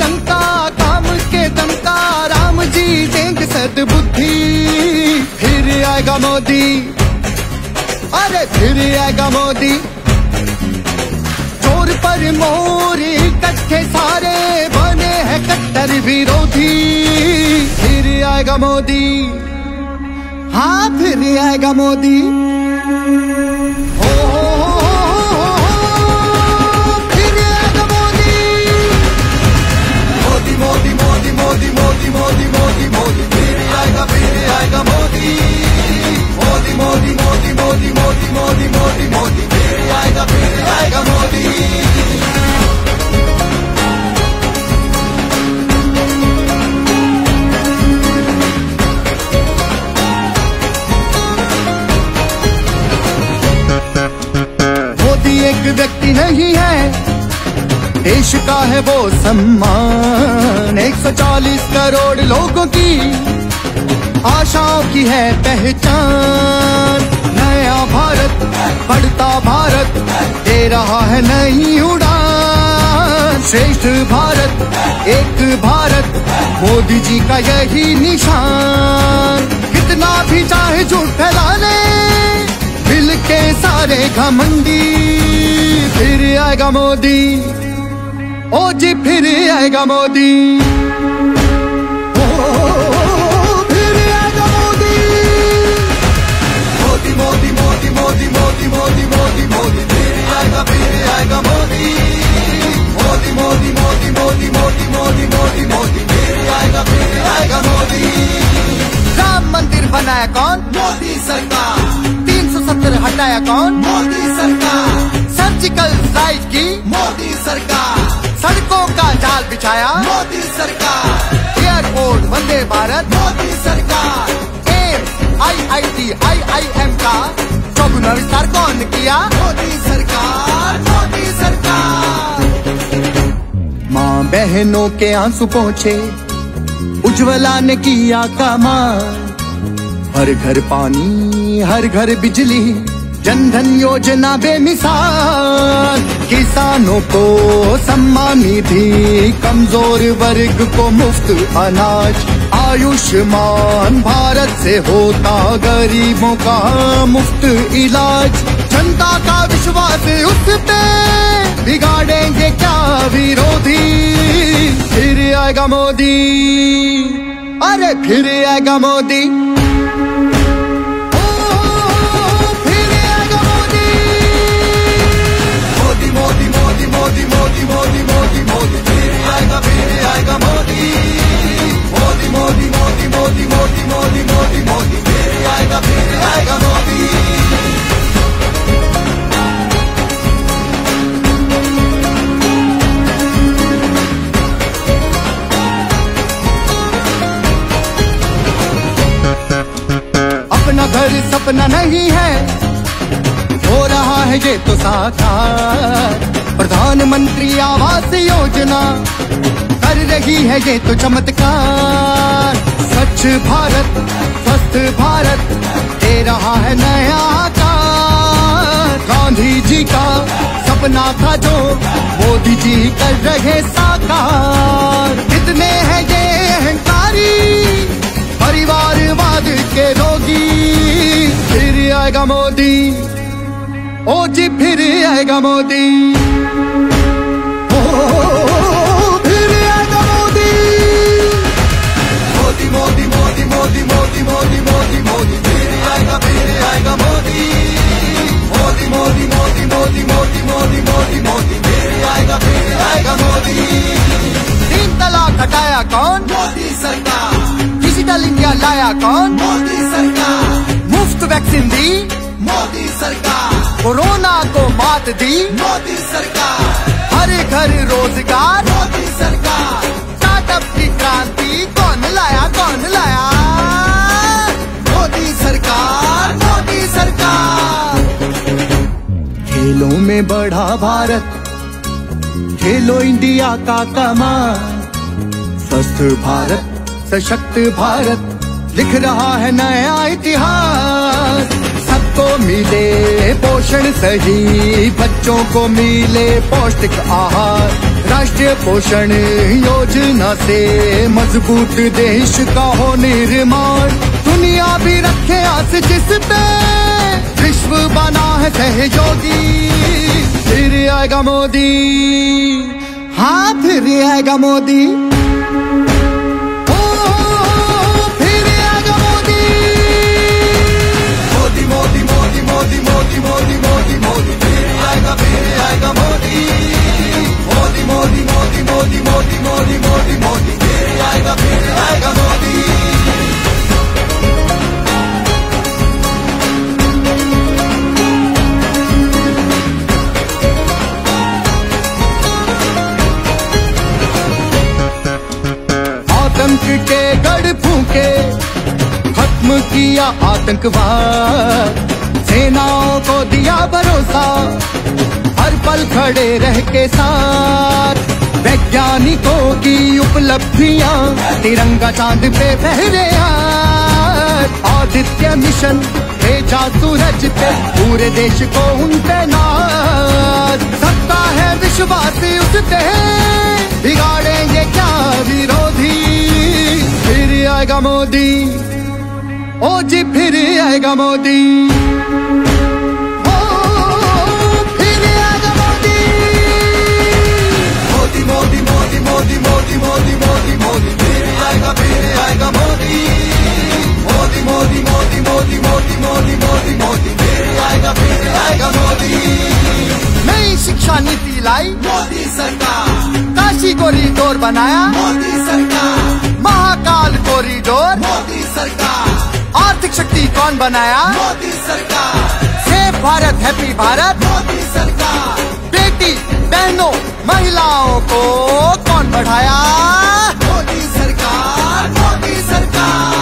शंका, काम के दम का राम जी देंगे सद्बुद्धि। फिर आएगा मोदी, अरे फिर आएगा मोदी। चोर पर मोर इकट्ठे सारे बने हैं कट्टर विरोधी। फिर आएगा मोदी, हाँ फिर आएगा मोदी। मोदी मोदी मोदी मोदी मोदी मोदी मोदी फिर आएगा मोदी। मोदी मोदी मोदी मोदी मोदी मोदी मोदी मोदी फिर आएगा मोदी। मोदी एक व्यक्ति नहीं है, देश का है वो सम्मान। 140 करोड़ लोगों की आशाओं की है पहचान। नया भारत, बढ़ता भारत दे रहा है नई उड़ान। श्रेष्ठ भारत, एक भारत, मोदी जी का यही निशान। कितना भी चाहे झूठ फैला ले, मिल के सारे घमंडी। फिर आएगा मोदी, ओ जी फिर आएगा मोदी। ओ फिर आएगा मोदी। मोदी मोदी मोदी मोदी मोदी मोदी मोदी मोदी फिर आएगा मोदी। मोदी मोदी मोदी मोदी मोदी मोदी मोदी मोदी फिर आएगा मोदी। राम मंदिर बनाया कौन? मोदी सरकार। 370 हटाया कौन? मोदी सरकार। सर्जिकल स्ट्राइक की? मोदी सरकार। सड़कों का जाल बिछाया? मोदी सरकार। एयरपोर्ट वंदे भारत? मोदी सरकार। एम्स, IIT, IIM का चौगुना विस्तार कौन किया? मोदी सरकार, मोदी सरकार। माँ बहनों के आंसू पहुँचे, उज्ज्वला ने किया कमाल। हर घर पानी, हर घर बिजली, जन धन योजना बेमिसाल। किसानों को सम्मान निधि, कमजोर वर्ग को मुफ्त अनाज। आयुष्मान भारत से होता गरीबों का मुफ्त इलाज। जनता का विश्वास उस पे, बिगाड़ेंगे क्या विरोधी। फिर आएगा मोदी, अरे फिर आएगा मोदी। मोदी मोदी मोदी मोदी मोदी मोदी मोदी फिर आएगा मोदी। मोदी मोदी मोदी मोदी मोदी मोदी मोदी मोदी फिर आएगा मोदी। अपना घर सपना नहीं है, हो रहा है ये तो साकार। प्रधानमंत्री आवास योजना कर रही है ये तो चमत्कार। स्वच्छ भारत, स्वस्थ भारत दे रहा है नया आकार। गांधी जी का सपना था जो मोदी जी कर रहे साकार। कितने हैं ये अहंकारी, परिवारवाद के रोगी। फिर आएगा मोदी, ओ जी फिर आएगा मोदी। ओ फिर आएगा मोदी। मोदी मोदी मोदी मोदी मोदी मोदी मोदी मोदी फिर आएगा मोदी। मोदी मोदी मोदी मोदी मोदी मोदी मोदी मोदी फिर आएगा मोदी। 3 तलाक हटाया कौन? मोदी सरकार। डिजिटल इंडिया लाया कौन? मोदी सरकार। मुफ्त वैक्सीन दी? मोदी सरकार। कोरोना को मात दी? मोदी सरकार। हर घर रोजगार? मोदी सरकार। स्टार्टअप की क्रांति कौन लाया, कौन लाया? मोदी सरकार, मोदी सरकार। खेलों में बढ़ा भारत, खेलो इंडिया का कमाल। स्वस्थ भारत, सशक्त भारत लिख रहा है नया इतिहास। सबको मिले पोषण सही, बच्चों को मिले पौष्टिक आहार। राष्ट्रीय पोषण योजना से मजबूत देश का हो निर्माण, दुनिया भी रखे आस जिस पे विश्व बना है सहयोगी। फिर आएगा मोदी, हाँ फिर आएगा मोदी, फिर आएगा मोदी। मोदी मोदी मोदी मोदी मोदी मोदी मोदी मोदी फिर आएगा मोदी। मोदी मोदी मोदी मोदी मोदी मोदी मोदी मोदी फिर आएगा मोदी। आतंक के गढ़ फूके, खत्म किया आतंकवाद, सेनाओं को दिया भरोसा, हर पल खड़े रह के साथ। वैज्ञानिकों की उपलब्धियां, तिरंगा चांद पे फहरे आज। आदित्य मिशन भेजा सूरज पे, पूरे देश को उन पे नाज। सत्ता है विश्वास उससे, बिगाड़ेंगे क्या विरोधी। फिर आएगा मोदी, ओ जी फिर आएगा मोदी, ओ फिर आएगा मोदी। मोदी मोदी मोदी मोदी मोदी मोदी मोदी मोदी फिर आएगा मोदी। मोदी मोदी मोदी मोदी मोदी मोदी मोदी मोदी फिर आएगा मोदी। नई शिक्षा नीति लाई मोदी सरकार, काशी कॉरिडोर बनाया मोदी सरकार, महाकाल कॉरिडोर मोदी सरकार। आर्थिक शक्ति कौन बनाया मोदी सरकार, सेफ भारत हैप्पी भारत मोदी सरकार। बेटी बहनों महिलाओं को कौन बढ़ाया मोदी सरकार, मोदी सरकार।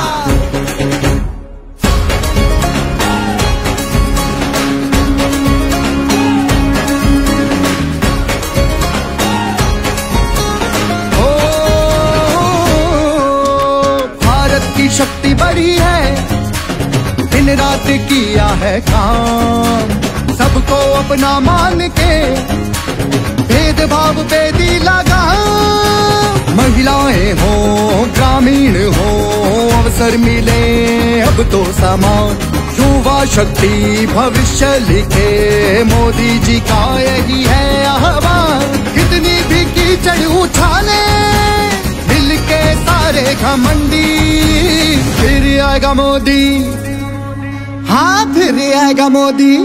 शक्ति बढ़ी है, दिन रात किया है काम, सबको अपना मान के भेदभाव पे दी लगा। महिलाएं हो ग्रामीण हो, अवसर मिले अब तो समान। युवा शक्ति भविष्य लिखे, मोदी जी का यही है आह्वान। कितनी भी कीचड़ उछाले, मिलके सारे घमंडी। फिर आएगा मोदी, हाँ फिर आएगा मोदी,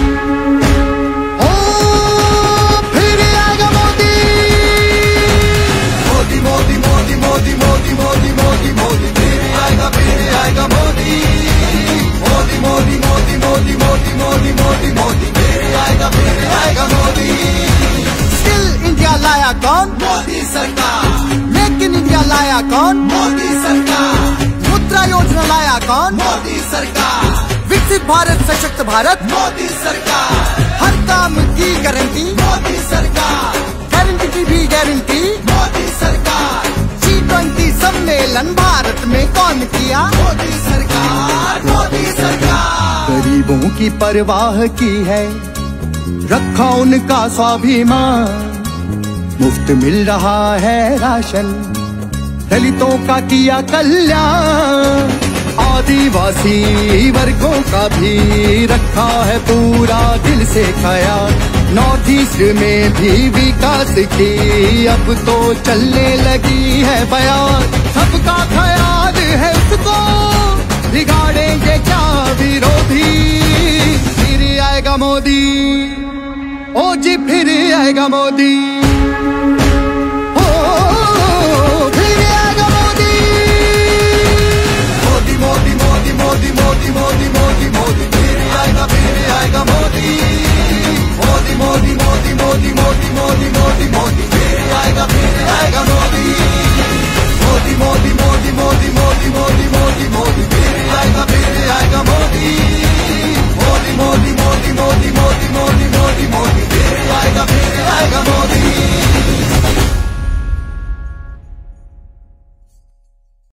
ओ फिर आएगा मोदी। मोदी मोदी मोदी मोदी मोदी मोदी मोदी मोदी फिर आएगा मोदी। मोदी मोदी मोदी मोदी मोदी मोदी मोदी मोदी फिर आएगा मोदी। स्किल इंडिया लाया कौन मोदी सरकार, मेक इन इंडिया लाया कौन मोदी सरकार। मुद्रा योजना लाया कौन मोदी सरकार, विकसित भारत सशक्त भारत मोदी सरकार। हर काम की गारंटी मोदी सरकार, गारंटी की भी गारंटी मोदी सरकार। G20 सम्मेलन भारत में कौन किया मोदी सरकार, मोदी सरकार। गरीबों की परवाह की है, रखा उनका स्वाभिमान। मुफ्त मिल रहा है राशन, दलितों का किया कल्याण। आदिवासी वर्गों का भी रखा है पूरा दिल से ख्याल। नॉर्थ ईस्ट में भी विकास की अब तो चलने लगी है बयान। सबका ख्याल है उसको, बिगाड़ेंगे क्या विरोधी। फिर आएगा मोदी, ओ जी फिर आएगा मोदी, मोदी मोदी मोदी मोदी मोदी मोदी फिर आएगा मोदी।